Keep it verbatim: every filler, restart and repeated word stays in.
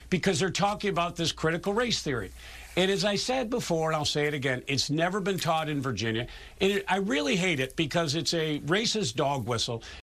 because they're talking about this critical race theory. And as I said before, and I'll say it again, it's never been taught in Virginia. And it, I really hate it because it's a racist dog whistle.